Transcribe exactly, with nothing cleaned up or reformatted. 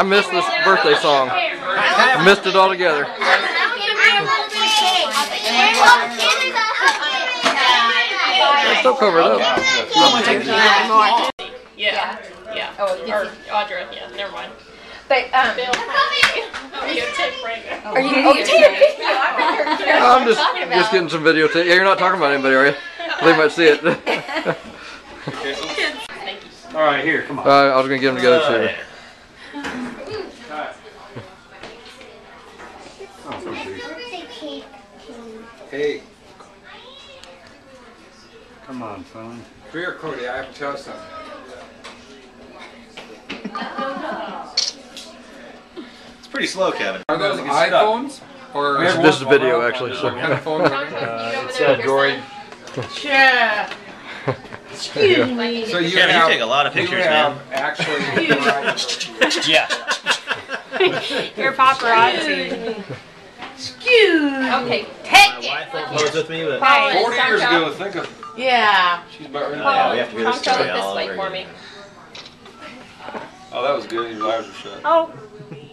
missed this birthday song. I missed it altogether. Still covered up. Yeah, yeah. Oh, or Audra, yeah, never mind. But, um... Bill, are you tape Are you tape video? I'm just, just getting some videotape. Yeah, you're not talking about anybody, are you? They might see it. All right, here, come on. Uh, I was going to get them together too. Hey, Come on, son. come here, Cody. I have to tell you something. It's pretty slow, Kevin. Are those iPhones or This, this is a video actually. So. what kind of phones are they? Uh, It's a droid. Yeah. Excuse me. So you Kevin, have, you take a lot of pictures, you have man. actually. Yeah. You're paparazzi. Excuse. Okay, Take My it. wife won't close with me, but Hey, Forty years Sancho. ago, think of. Yeah. She's about ready. Yeah, we have to hear this Sancho, story look all this way over for again. me. Oh, that was good. Your eyes were shut. Oh.